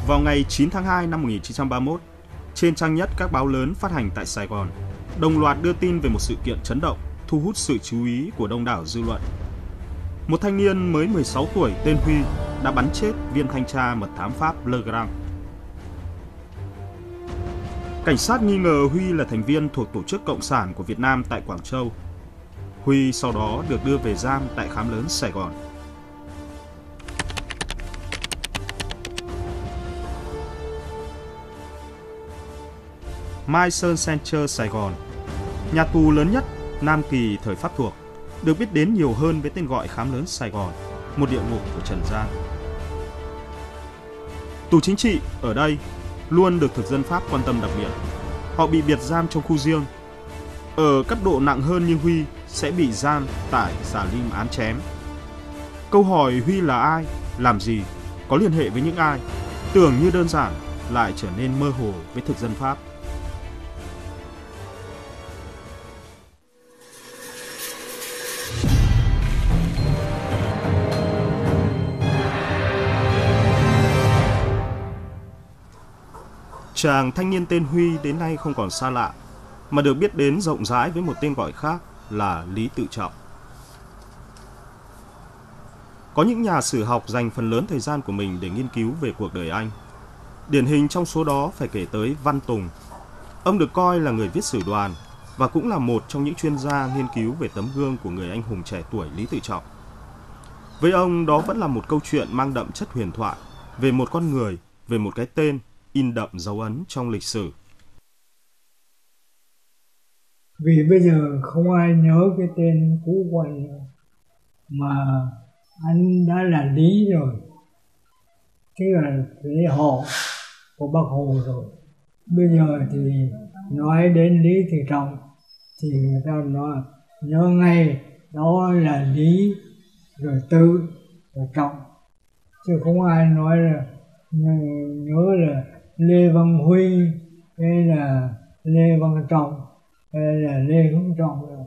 Vào ngày 9 tháng 2 năm 1931, trên trang nhất các báo lớn phát hành tại Sài Gòn, đồng loạt đưa tin về một sự kiện chấn động, thu hút sự chú ý của đông đảo dư luận. Một thanh niên mới 16 tuổi tên Huy đã bắn chết viên thanh tra mật thám Pháp Legrand. Cảnh sát nghi ngờ Huy là thành viên thuộc Tổ chức Cộng sản của Việt Nam tại Quảng Châu. Huy sau đó được đưa về giam tại Khám lớn Sài Gòn. Mai Sơn Center Sài Gòn, nhà tù lớn nhất Nam Kỳ thời Pháp thuộc, được biết đến nhiều hơn với tên gọi Khám lớn Sài Gòn, một địa ngục của trần gian. Tù chính trị ở đây luôn được thực dân Pháp quan tâm đặc biệt. Họ bị biệt giam trong khu riêng. Ở cấp độ nặng hơn như Huy sẽ bị giam tại Xà Lim án chém. Câu hỏi Huy là ai, làm gì, có liên hệ với những ai, tưởng như đơn giản lại trở nên mơ hồ với thực dân Pháp. Chàng thanh niên tên Huy đến nay không còn xa lạ, mà được biết đến rộng rãi với một tên gọi khác là Lý Tự Trọng. Có những nhà sử học dành phần lớn thời gian của mình để nghiên cứu về cuộc đời anh. Điển hình trong số đó phải kể tới Văn Tùng. Ông được coi là người viết sử đoàn và cũng là một trong những chuyên gia nghiên cứu về tấm gương của người anh hùng trẻ tuổi Lý Tự Trọng. Với ông, đó vẫn là một câu chuyện mang đậm chất huyền thoại về một con người, về một cái tên in đậm dấu ấn trong lịch sử. Vì bây giờ không ai nhớ cái tên cũ của anh nữa, mà anh đã là Lý rồi, tức là Lễ Hồ của Bác Hồ rồi. Bây giờ thì nói đến Lý Tự Trọng thì người ta nói nhớ ngay đó là Lý rồi Tự rồi Trọng, chứ không ai nói là nhớ là Lê Văn Huy hay là Lê Văn Trọng hay là Lê Hữu Trọng rồi.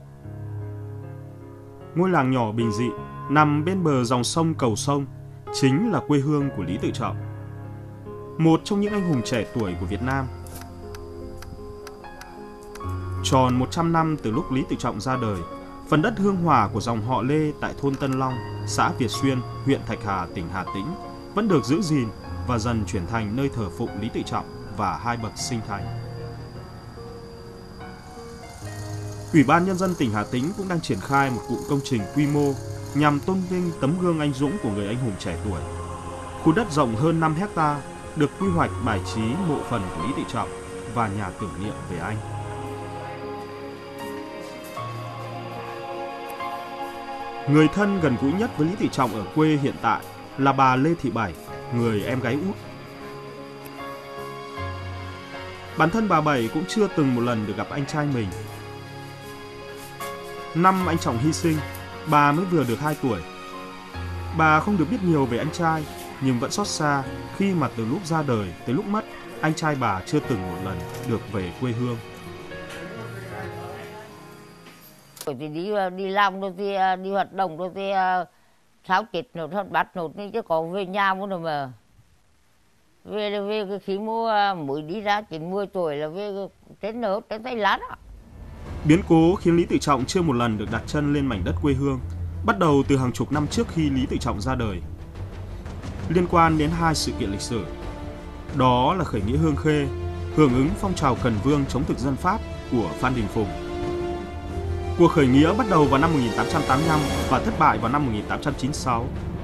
Ngôi làng nhỏ bình dị nằm bên bờ dòng sông Cầu Sông chính là quê hương của Lý Tự Trọng, một trong những anh hùng trẻ tuổi của Việt Nam. Tròn 100 năm từ lúc Lý Tự Trọng ra đời, phần đất hương hỏa của dòng họ Lê tại thôn Tân Long, xã Việt Xuyên, huyện Thạch Hà, tỉnh Hà Tĩnh vẫn được giữ gìn và dần chuyển thành nơi thờ phụng Lý Tự Trọng và hai bậc sinh thành. Ủy ban Nhân dân tỉnh Hà Tĩnh cũng đang triển khai một cụm công trình quy mô nhằm tôn vinh tấm gương anh dũng của người anh hùng trẻ tuổi. Khu đất rộng hơn 5 hectare được quy hoạch bài trí mộ phần của Lý Tự Trọng và nhà tưởng niệm về anh. Người thân gần gũi nhất với Lý Tự Trọng ở quê hiện tại là bà Lê Thị Bảy, người em gái út. Bản thân bà Bảy cũng chưa từng một lần được gặp anh trai mình. Năm anh Trọng hy sinh, bà mới vừa được 2 tuổi. Bà không được biết nhiều về anh trai, nhưng vẫn xót xa khi mà từ lúc ra đời tới lúc mất, anh trai bà chưa từng một lần được về quê hương. Thì đi làm rồi thì đi hoạt động rồi thì sao chết nốt hết bắt nốt chứ có về nhà muốn rồi mà về cái khi mới đi ra trên 10 tuổi là về trên nốt trên Tây Lan á. Biến cố khiến Lý Tự Trọng chưa một lần được đặt chân lên mảnh đất quê hương, bắt đầu từ hàng chục năm trước khi Lý Tự Trọng ra đời. Liên quan đến 2 sự kiện lịch sử, đó là khởi nghĩa Hương Khê, hưởng ứng phong trào Cần Vương chống thực dân Pháp của Phan Đình Phùng. Cuộc khởi nghĩa bắt đầu vào năm 1885 và thất bại vào năm 1896.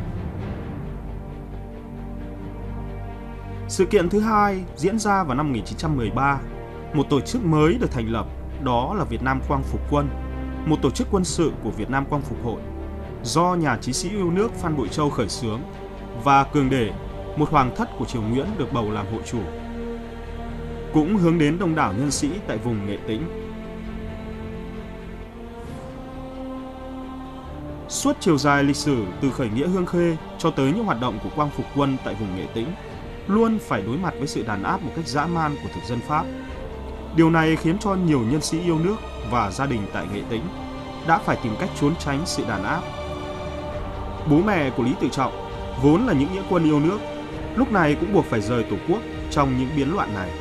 Sự kiện thứ hai diễn ra vào năm 1913, một tổ chức mới được thành lập, đó là Việt Nam Quang Phục Quân, một tổ chức quân sự của Việt Nam Quang Phục Hội, do nhà chí sĩ yêu nước Phan Bội Châu khởi xướng, và Cường Để, một hoàng thất của Triều Nguyễn được bầu làm hội chủ, cũng hướng đến đông đảo nhân sĩ tại vùng Nghệ Tĩnh. Suốt chiều dài lịch sử từ khởi nghĩa Hương Khê cho tới những hoạt động của Quang Phục Quân tại vùng Nghệ Tĩnh luôn phải đối mặt với sự đàn áp một cách dã man của thực dân Pháp. Điều này khiến cho nhiều nhân sĩ yêu nước và gia đình tại Nghệ Tĩnh đã phải tìm cách trốn tránh sự đàn áp. Bố mẹ của Lý Tự Trọng vốn là những nghĩa quân yêu nước, lúc này cũng buộc phải rời Tổ quốc trong những biến loạn này.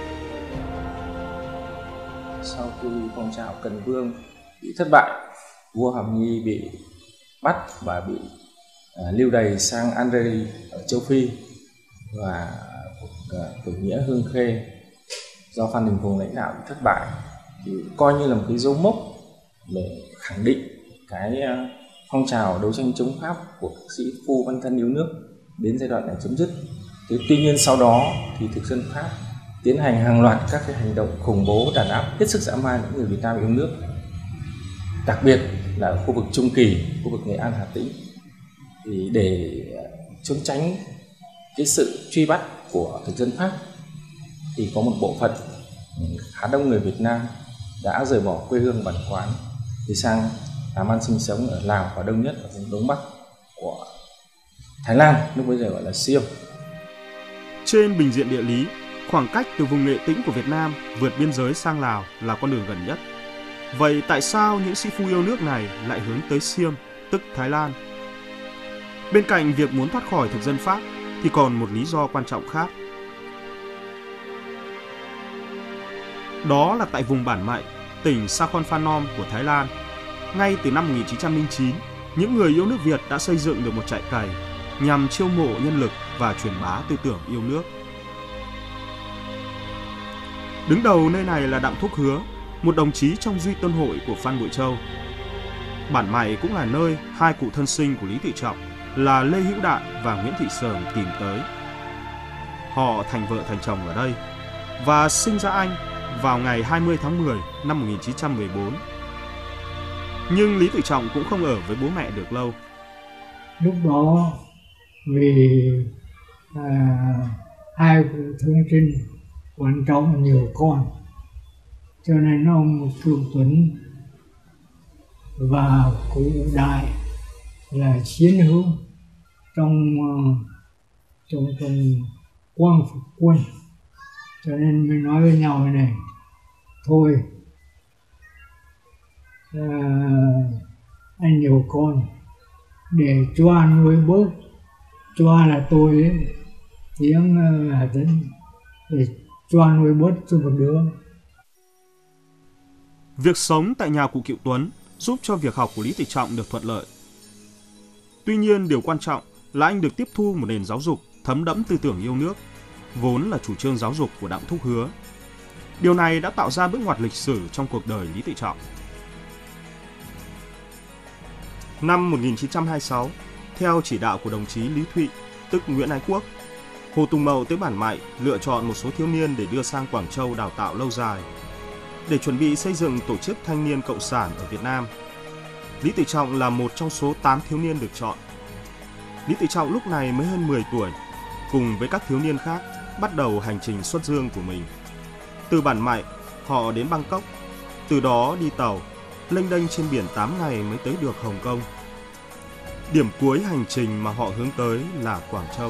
Sau khi phong trào Cần Vương bị thất bại, vua Hàm Nghi bị bắt và bị lưu đày sang Algeria ở châu Phi, và cuộc khởi nghĩa Hương Khê do Phan Đình Phùng lãnh đạo bị thất bại, thì coi như là một cái dấu mốc để khẳng định cái phong trào đấu tranh chống Pháp của các sĩ phu văn thân yêu nước đến giai đoạn này chấm dứt. Tuy nhiên sau đó thì thực dân Pháp tiến hành hàng loạt các cái hành động khủng bố đàn áp hết sức dã man những người Việt Nam yêu nước, đặc biệt là ở khu vực Trung Kỳ, khu vực Nghệ An, Hà Tĩnh. Thì để trốn tránh cái sự truy bắt của thực dân Pháp thì có một bộ phận khá đông người Việt Nam đã rời bỏ quê hương bản quán đi sang làm ăn sinh sống ở Lào và đông nhất ở vùng Đông Bắc của Thái Lan, lúc bây giờ gọi là Siêu. Trên bình diện địa lý, khoảng cách từ vùng Nghệ Tĩnh của Việt Nam vượt biên giới sang Lào là con đường gần nhất. Vậy tại sao những sĩ phu yêu nước này lại hướng tới Siêm, tức Thái Lan? Bên cạnh việc muốn thoát khỏi thực dân Pháp thì còn một lý do quan trọng khác. Đó là tại vùng Bản Mại, tỉnh Sakhon Phanom của Thái Lan. Ngay từ năm 1909, những người yêu nước Việt đã xây dựng được một trại cày nhằm chiêu mộ nhân lực và truyền bá tư tưởng yêu nước. Đứng đầu nơi này là Đặng Thúc Hứa, một đồng chí trong Duy Tân Hội của Phan Bội Châu. Bản Mại cũng là nơi hai cụ thân sinh của Lý Tự Trọng là Lê Hữu Đạn và Nguyễn Thị Sờm tìm tới. Họ thành vợ thành chồng ở đây và sinh ra anh vào ngày 20 tháng 10 năm 1914. Nhưng Lý Tự Trọng cũng không ở với bố mẹ được lâu. Lúc đó vì hai cụ thương trinh quan trọng nhiều con, cho nên ông Cửu Tuấn và cụ Đại là chiến hữu trong Quang Phục quân, cho nên mới nói với nhau này: thôi anh nhiều con để Choa nuôi bớt. Choa là tôi ấy, tiếng Hà Tĩnh, để Choa nuôi bớt cho một đứa. Việc sống tại nhà cụ Cửu Tuấn giúp cho việc học của Lý Tự Trọng được thuận lợi. Tuy nhiên, điều quan trọng là anh được tiếp thu một nền giáo dục thấm đẫm tư tưởng yêu nước, vốn là chủ trương giáo dục của Đặng Thúc Hứa. Điều này đã tạo ra bước ngoặt lịch sử trong cuộc đời Lý Tự Trọng. Năm 1926, theo chỉ đạo của đồng chí Lý Thụy, tức Nguyễn Ái Quốc, Hồ Tùng Mậu tới Bản Mại lựa chọn một số thiếu niên để đưa sang Quảng Châu đào tạo lâu dài, để chuẩn bị xây dựng tổ chức thanh niên cộng sản ở Việt Nam. Lý Tự Trọng là một trong số 8 thiếu niên được chọn. Lý Tự Trọng lúc này mới hơn 10 tuổi, cùng với các thiếu niên khác bắt đầu hành trình xuất dương của mình. Từ Bản Mại, họ đến Bangkok, từ đó đi tàu, lênh đênh trên biển 8 ngày mới tới được Hồng Kông. Điểm cuối hành trình mà họ hướng tới là Quảng Châu.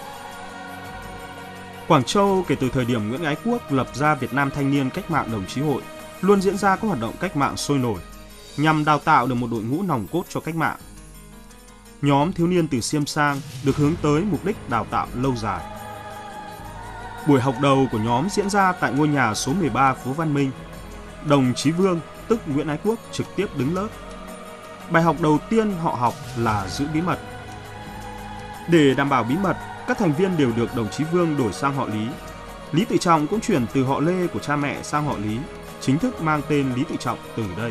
Quảng Châu kể từ thời điểm Nguyễn Ái Quốc lập ra Việt Nam Thanh niên Cách mạng Đồng chí hội luôn diễn ra các hoạt động cách mạng sôi nổi nhằm đào tạo được một đội ngũ nòng cốt cho cách mạng. Nhóm thiếu niên từ Siêm sang được hướng tới mục đích đào tạo lâu dài. Buổi học đầu của nhóm diễn ra tại ngôi nhà số 13 phố Văn Minh. Đồng chí Vương, tức Nguyễn Ái Quốc, trực tiếp đứng lớp. Bài học đầu tiên họ học là giữ bí mật. Để đảm bảo bí mật, các thành viên đều được đồng chí Vương đổi sang họ Lý. Lý Tự Trọng cũng chuyển từ họ Lê của cha mẹ sang họ Lý, chính thức mang tên Lý Tự Trọng từ đây.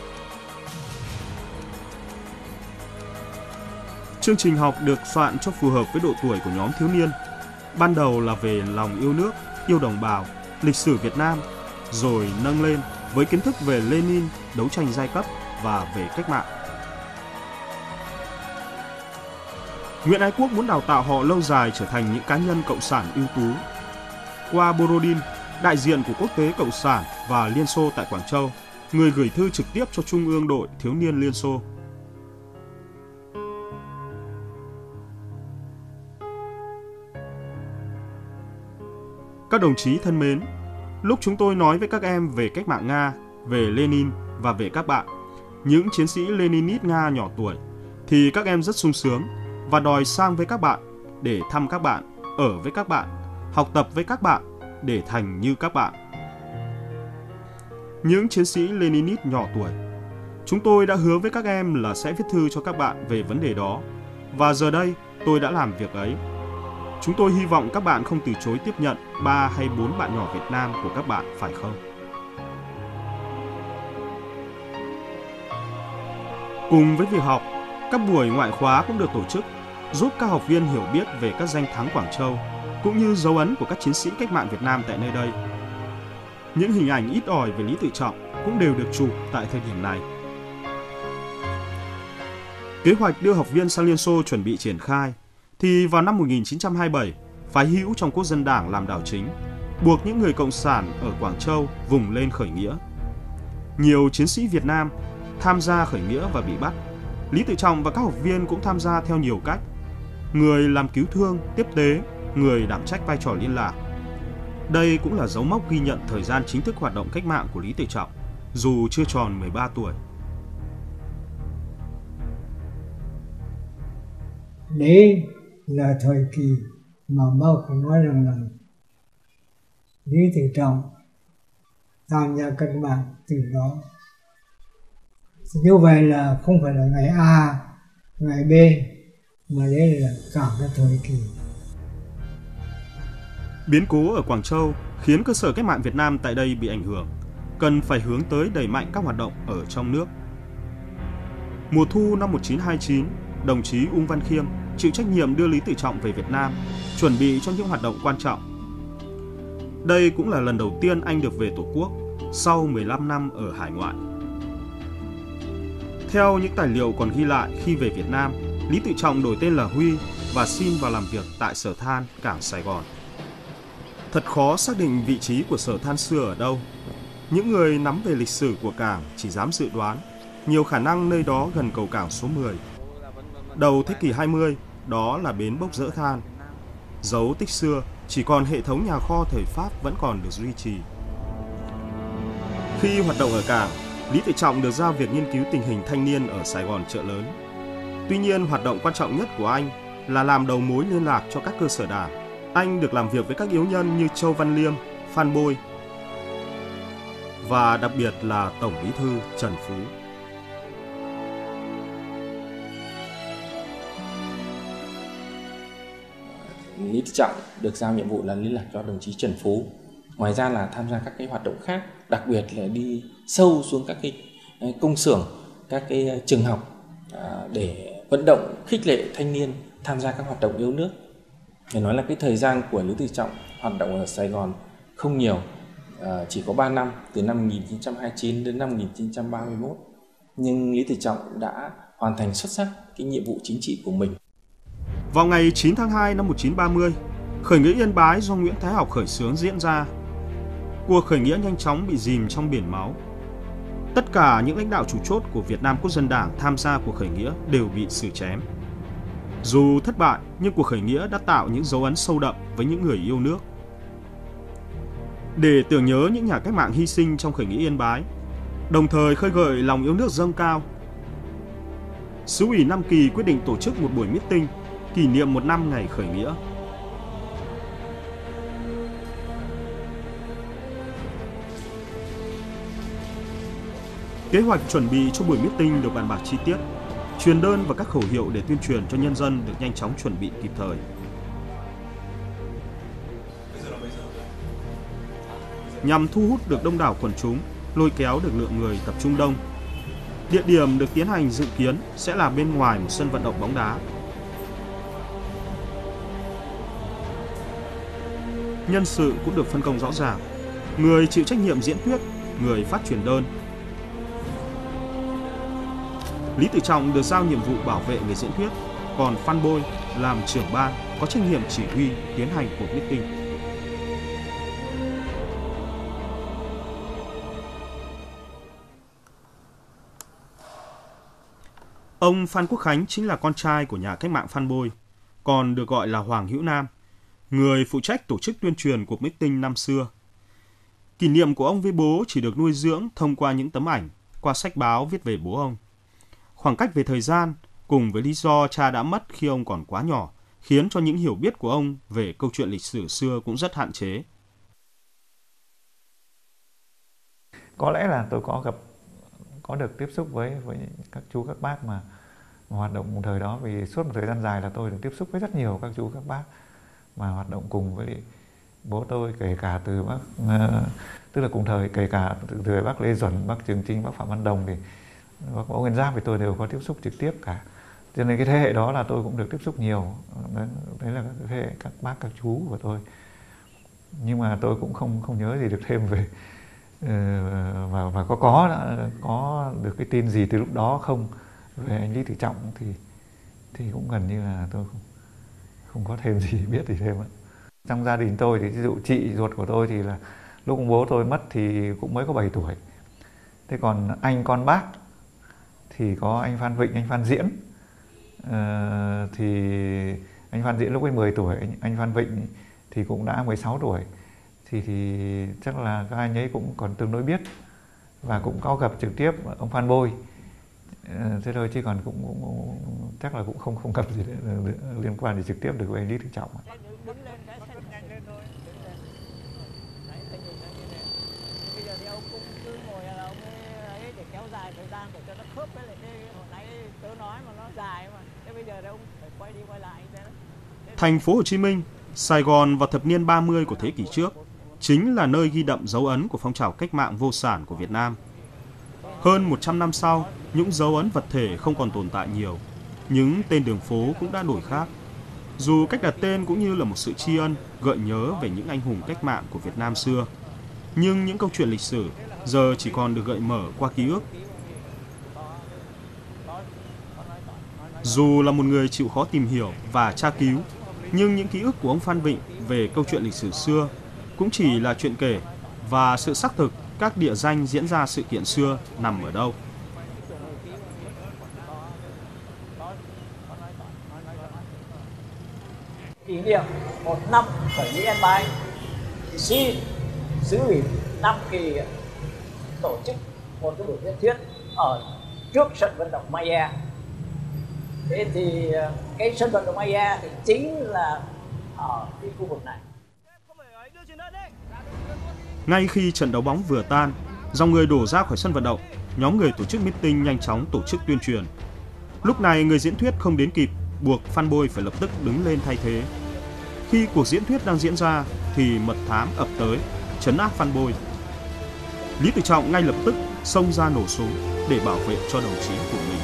Chương trình học được soạn cho phù hợp với độ tuổi của nhóm thiếu niên. Ban đầu là về lòng yêu nước, yêu đồng bào, lịch sử Việt Nam, rồi nâng lên với kiến thức về Lenin, đấu tranh giai cấp và về cách mạng. Nguyễn Ái Quốc muốn đào tạo họ lâu dài trở thành những cá nhân cộng sản ưu tú. Qua Borodin, đại diện của Quốc tế Cộng sản và Liên Xô tại Quảng Châu, người gửi thư trực tiếp cho Trung ương đội thiếu niên Liên Xô. Các đồng chí thân mến, lúc chúng tôi nói với các em về cách mạng Nga, về Lenin và về các bạn, những chiến sĩ Leninist Nga nhỏ tuổi, thì các em rất sung sướng và đòi sang với các bạn để thăm các bạn, ở với các bạn, học tập với các bạn để thành như các bạn. Những chiến sĩ Leninist nhỏ tuổi, chúng tôi đã hứa với các em là sẽ viết thư cho các bạn về vấn đề đó, và giờ đây tôi đã làm việc ấy. Chúng tôi hy vọng các bạn không từ chối tiếp nhận 3 hay 4 bạn nhỏ Việt Nam của các bạn, phải không? Cùng với việc học, các buổi ngoại khóa cũng được tổ chức, giúp các học viên hiểu biết về các danh thắng Quảng Châu, cũng như dấu ấn của các chiến sĩ cách mạng Việt Nam tại nơi đây. Những hình ảnh ít ỏi về Lý Tự Trọng cũng đều được chụp tại thời điểm này. Kế hoạch đưa học viên sang Liên Xô chuẩn bị triển khai, thì vào năm 1927, phái hữu trong Quốc dân Đảng làm đảo chính, buộc những người cộng sản ở Quảng Châu vùng lên khởi nghĩa. Nhiều chiến sĩ Việt Nam tham gia khởi nghĩa và bị bắt. Lý Tự Trọng và các học viên cũng tham gia theo nhiều cách. Người làm cứu thương, tiếp tế, người đảm trách vai trò liên lạc. Đây cũng là dấu mốc ghi nhận thời gian chính thức hoạt động cách mạng của Lý Tự Trọng, dù chưa tròn 13 tuổi. Đấy là thời kỳ mà Mao phải nói rằng là Lý Tự Trọng tham gia cách mạng từ đó. Như vậy là không phải là ngày A, ngày B, mà đấy là cả cái thời kỳ. Biến cố ở Quảng Châu khiến cơ sở cách mạng Việt Nam tại đây bị ảnh hưởng, cần phải hướng tới đẩy mạnh các hoạt động ở trong nước. Mùa thu năm 1929, đồng chí Ung Văn Khiêm chịu trách nhiệm đưa Lý Tự Trọng về Việt Nam, chuẩn bị cho những hoạt động quan trọng. Đây cũng là lần đầu tiên anh được về Tổ quốc sau 15 năm ở hải ngoại. Theo những tài liệu còn ghi lại khi về Việt Nam, Lý Tự Trọng đổi tên là Huy và xin vào làm việc tại Sở Than, cảng Sài Gòn. Thật khó xác định vị trí của Sở Than xưa ở đâu. Những người nắm về lịch sử của cảng chỉ dám dự đoán, nhiều khả năng nơi đó gần cầu cảng số 10. Đầu thế kỷ 20, đó là bến bốc dỡ than. Dấu tích xưa, chỉ còn hệ thống nhà kho thời Pháp vẫn còn được duy trì. Khi hoạt động ở cảng, Lý Tự Trọng được giao việc nghiên cứu tình hình thanh niên ở Sài Gòn Chợ Lớn. Tuy nhiên, hoạt động quan trọng nhất của anh là làm đầu mối liên lạc cho các cơ sở đảng. Anh được làm việc với các yếu nhân như Châu Văn Liêm, Phan Bôi và đặc biệt là Tổng Bí thư Trần Phú. Lý Tự Trọng được giao nhiệm vụ là liên lạc cho đồng chí Trần Phú. Ngoài ra là tham gia các cái hoạt động khác, đặc biệt là đi sâu xuống các cái công xưởng, các cái trường học để vận động khích lệ thanh niên tham gia các hoạt động yêu nước. Để nói là cái thời gian của Lý Tự Trọng hoạt động ở Sài Gòn không nhiều, chỉ có 3 năm, từ năm 1929 đến năm 1931. Nhưng Lý Tự Trọng đã hoàn thành xuất sắc cái nhiệm vụ chính trị của mình. Vào ngày 9 tháng 2 năm 1930, khởi nghĩa Yên Bái do Nguyễn Thái Học khởi xướng diễn ra. Cuộc khởi nghĩa nhanh chóng bị dìm trong biển máu. Tất cả những lãnh đạo chủ chốt của Việt Nam Quốc dân Đảng tham gia cuộc khởi nghĩa đều bị xử chém. Dù thất bại, nhưng cuộc khởi nghĩa đã tạo những dấu ấn sâu đậm với những người yêu nước. Để tưởng nhớ những nhà cách mạng hy sinh trong khởi nghĩa Yên Bái, đồng thời khơi gợi lòng yêu nước dâng cao, Xứ ủy Nam Kỳ quyết định tổ chức một buổi meeting kỷ niệm 1 năm ngày khởi nghĩa. Kế hoạch chuẩn bị cho buổi meeting được bàn bạc chi tiết, truyền đơn và các khẩu hiệu để tuyên truyền cho nhân dân được nhanh chóng chuẩn bị kịp thời. Nhằm thu hút được đông đảo quần chúng, lôi kéo được lượng người tập trung đông, địa điểm được tiến hành dự kiến sẽ là bên ngoài một sân vận động bóng đá. Nhân sự cũng được phân công rõ ràng, người chịu trách nhiệm diễn thuyết, người phát truyền đơn. Lý Tự Trọng được giao nhiệm vụ bảo vệ người diễn thuyết, còn Phan Bôi làm trưởng ban có trách nhiệm chỉ huy tiến hành cuộc meeting. Ông Phan Quốc Khánh chính là con trai của nhà cách mạng Phan Bôi, còn được gọi là Hoàng Hữu Nam, người phụ trách tổ chức tuyên truyền cuộc meeting năm xưa. Kỷ niệm của ông với bố chỉ được nuôi dưỡng thông qua những tấm ảnh, qua sách báo viết về bố ông. Khoảng cách về thời gian, cùng với lý do cha đã mất khi ông còn quá nhỏ, khiến cho những hiểu biết của ông về câu chuyện lịch sử xưa cũng rất hạn chế. Có lẽ là tôi có được tiếp xúc với các chú các bác mà hoạt động cùng thời đó, vì suốt một thời gian dài là tôi được tiếp xúc với rất nhiều các chú các bác mà hoạt động cùng với bố tôi, kể cả từ bác tức là cùng thời, kể cả từ bác Lê Duẩn, bác Trường Trinh, bác Phạm Văn Đồng, thì bác Võ Nguyên Giáp thì tôi đều có tiếp xúc trực tiếp cả. Cho nên cái thế hệ đó là tôi cũng được tiếp xúc nhiều. Đấy là các thế hệ các bác các chú của tôi. Nhưng mà tôi cũng không nhớ gì được thêm về và có được cái tin gì từ lúc đó không về anh Lý Tự Trọng thì cũng gần như là tôi không có thêm gì biết gì thêm ạ. Trong gia đình tôi thì ví dụ chị ruột của tôi thì là lúc bố tôi mất thì cũng mới có 7 tuổi. Thế còn anh con bác thì có anh Phan Vịnh, anh Phan Diễn. Thì anh Phan Diễn lúc ấy 10 tuổi, anh Phan Vịnh thì cũng đã 16 tuổi. Thì chắc là các anh ấy cũng còn tương đối biết và cũng có gặp trực tiếp ông Phan Bôi. Thế thôi, chứ còn cũng chắc là cũng không gặp gì liên quan gì trực tiếp được với anh Lý Tự Trọng. Thành phố Hồ Chí Minh, Sài Gòn vào thập niên 30 của thế kỷ trước chính là nơi ghi đậm dấu ấn của phong trào cách mạng vô sản của Việt Nam. Hơn 100 năm sau, những dấu ấn vật thể không còn tồn tại nhiều, những tên đường phố cũng đã đổi khác. Dù cách đặt tên cũng như là một sự tri ân, gợi nhớ về những anh hùng cách mạng của Việt Nam xưa, nhưng những câu chuyện lịch sử giờ chỉ còn được gợi mở qua ký ức. Dù là một người chịu khó tìm hiểu và tra cứu, nhưng những ký ức của ông Phan Vịnh về câu chuyện lịch sử xưa cũng chỉ là chuyện kể, và sự xác thực các địa danh diễn ra sự kiện xưa nằm ở đâu. Kỷ niệm 1 năm khởi nghĩa Yên Bái, xin xứ ủy Nam Kỳ tổ chức một cái buổi diễn thuyết ở trước sân vận động Maia. Thế thì cái sân vận động Maia thì chính là ở cái khu vực này. Ngay khi trận đấu bóng vừa tan, dòng người đổ ra khỏi sân vận động, nhóm người tổ chức meeting nhanh chóng tổ chức tuyên truyền. Lúc này người diễn thuyết không đến kịp, buộc Phan Bôi phải lập tức đứng lên thay thế. Khi cuộc diễn thuyết đang diễn ra thì mật thám ập tới, trấn áp Phan Bôi. Lý Tự Trọng ngay lập tức xông ra nổ súng để bảo vệ cho đồng chí của mình.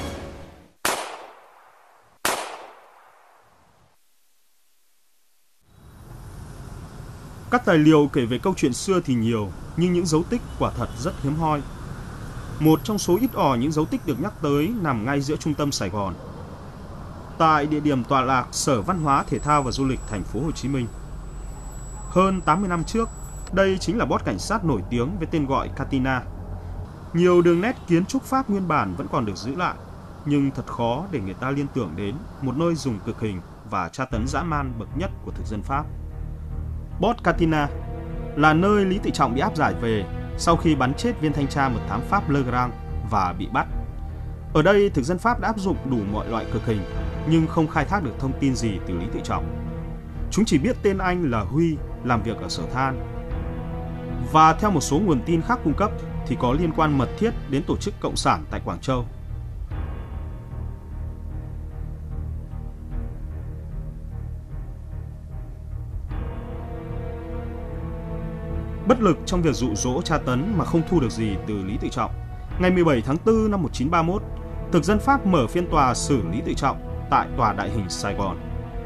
Các tài liệu kể về câu chuyện xưa thì nhiều, nhưng những dấu tích quả thật rất hiếm hoi. Một trong số ít ỏi những dấu tích được nhắc tới nằm ngay giữa trung tâm Sài Gòn, tại địa điểm tọa lạc Sở Văn hóa, Thể thao và Du lịch Thành phố Hồ Chí Minh. Hơn 80 năm trước, đây chính là boss cảnh sát nổi tiếng với tên gọi Catina. Nhiều đường nét kiến trúc Pháp nguyên bản vẫn còn được giữ lại, nhưng thật khó để người ta liên tưởng đến một nơi dùng cực hình và tra tấn dã man bậc nhất của thực dân Pháp. Boss Catina là nơi Lý Tự Trọng bị áp giải về sau khi bắn chết viên thanh tra mật thám Pháp Legrand và bị bắt. Ở đây, thực dân Pháp đã áp dụng đủ mọi loại cực hình, nhưng không khai thác được thông tin gì từ Lý Tự Trọng. Chúng chỉ biết tên anh là Huy, làm việc ở sở than. Và theo một số nguồn tin khác cung cấp thì có liên quan mật thiết đến tổ chức Cộng sản tại Quảng Châu. Bất lực trong việc dụ dỗ tra tấn mà không thu được gì từ Lý Tự Trọng, ngày 17 tháng 4 năm 1931, thực dân Pháp mở phiên tòa xử Lý Tự Trọng tại Tòa Đại hình Sài Gòn.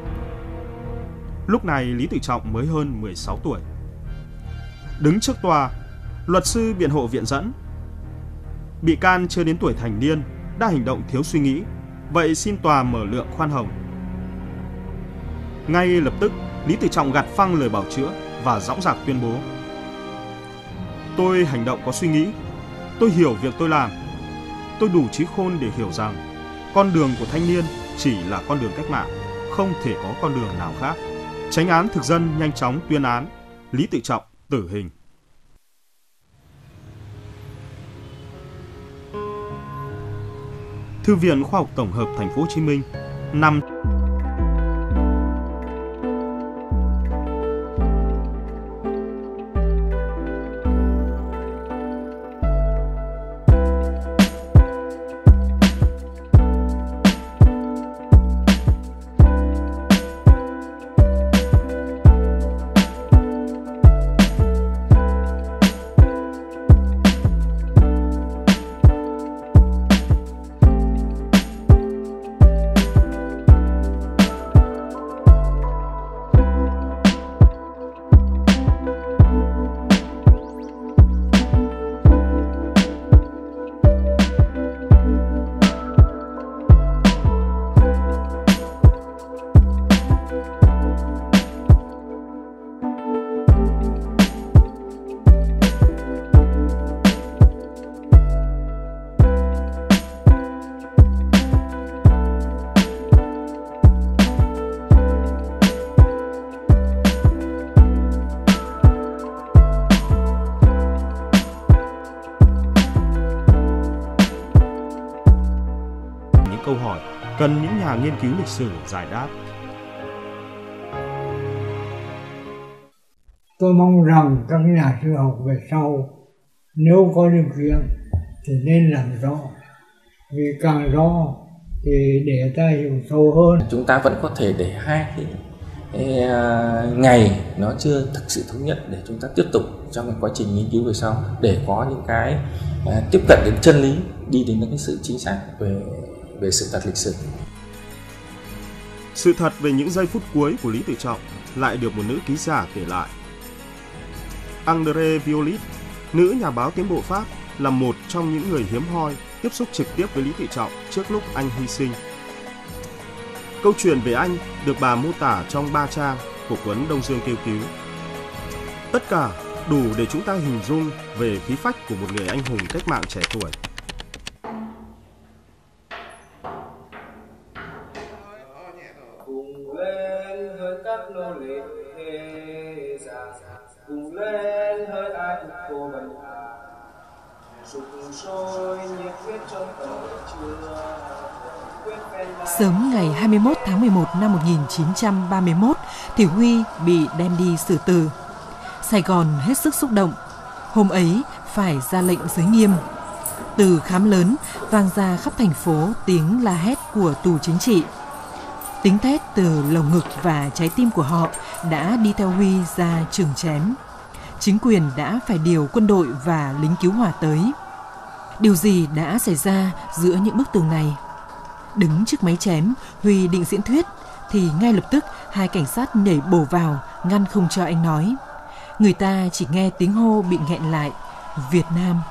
Lúc này Lý Tự Trọng mới hơn 16 tuổi. Đứng trước tòa, luật sư biện hộ viện dẫn: bị can chưa đến tuổi thành niên, đã hành động thiếu suy nghĩ, vậy xin tòa mở lượng khoan hồng. Ngay lập tức, Lý Tự Trọng gạt phăng lời bào chữa và dõng dạc tuyên bố: tôi hành động có suy nghĩ, tôi hiểu việc tôi làm, tôi đủ trí khôn để hiểu rằng con đường của thanh niên chỉ là con đường cách mạng, không thể có con đường nào khác. Chánh án thực dân nhanh chóng tuyên án Lý Tự Trọng tử hình. Thư viện Khoa học Tổng hợp Thành phố Hồ Chí Minh nằm hỏi cần những nhà nghiên cứu lịch sử giải đáp. Tôi mong rằng các nhà sử học về sau nếu có điều kiện thì nên làm rõ, vì càng rõ thì để ta hiểu sâu hơn. Chúng ta vẫn có thể để hai cái ngày nó chưa thực sự thống nhất để chúng ta tiếp tục trong cái quá trình nghiên cứu về sau, để có những cái tiếp cận đến chân lý, đi đến những cái sự chính xác về sự thật lịch sử. Sự thật về những giây phút cuối của Lý Tự Trọng lại được một nữ ký giả kể lại. André Violet, nữ nhà báo tiến bộ Pháp, là một trong những người hiếm hoi tiếp xúc trực tiếp với Lý Tự Trọng trước lúc anh hy sinh. Câu chuyện về anh được bà mô tả trong 3 trang của cuốn Đông Dương Kêu Cứu. Tất cả đủ để chúng ta hình dung về khí phách của một người anh hùng cách mạng trẻ tuổi. Cùng lên hỡi các nô lệ già, cùng lên hỡi ai ức cô bần hà, sục sôi nhiệt huyết trong tàu chưa. Sớm ngày 21 tháng 11 năm 1931 thì Huy bị đem đi xử tử. Sài Gòn hết sức xúc động. Hôm ấy phải ra lệnh giới nghiêm. Từ khám lớn vang ra khắp thành phố tiếng la hét của tù chính trị. Tiếng thét từ lồng ngực và trái tim của họ đã đi theo Huy ra trường chém. Chính quyền đã phải điều quân đội và lính cứu hỏa tới. Điều gì đã xảy ra giữa những bức tường này? Đứng trước máy chém, Huy định diễn thuyết thì ngay lập tức hai cảnh sát nhảy bổ vào ngăn không cho anh nói. Người ta chỉ nghe tiếng hô bị nghẹn lại: Việt Nam.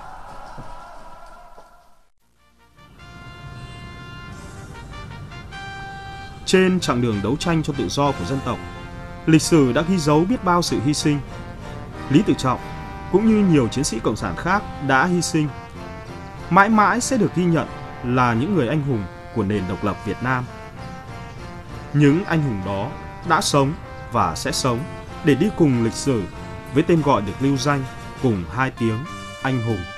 Trên chặng đường đấu tranh cho tự do của dân tộc, lịch sử đã ghi dấu biết bao sự hy sinh. Lý Tự Trọng cũng như nhiều chiến sĩ cộng sản khác đã hy sinh, mãi mãi sẽ được ghi nhận là những người anh hùng của nền độc lập Việt Nam. Những anh hùng đó đã sống và sẽ sống để đi cùng lịch sử với tên gọi được lưu danh cùng hai tiếng anh hùng.